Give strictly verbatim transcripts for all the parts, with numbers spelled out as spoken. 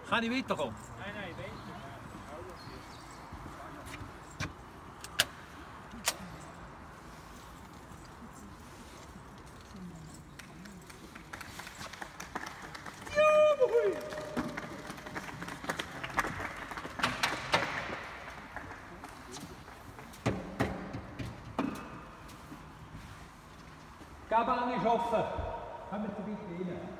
Kann ich weiterkommen? Nein, nein, weiter. Die Gabelung ist offen. Kommen Sie bitte rein.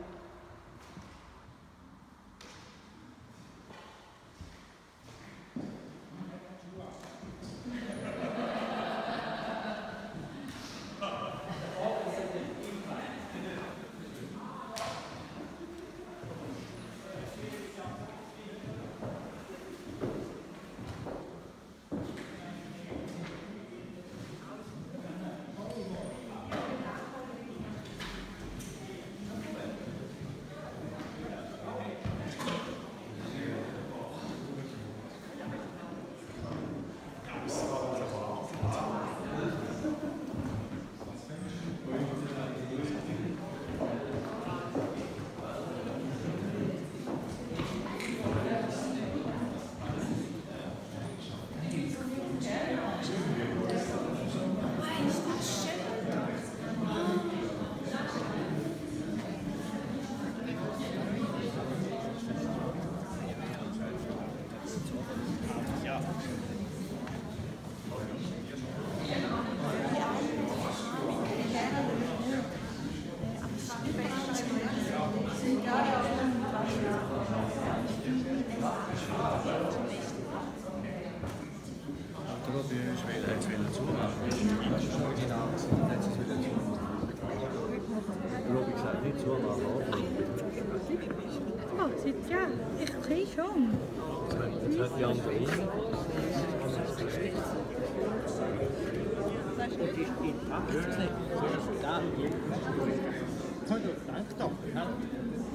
Oh, sieht ja, ich sehe schon. Jetzt hört die andere rein. Da. Danke doch.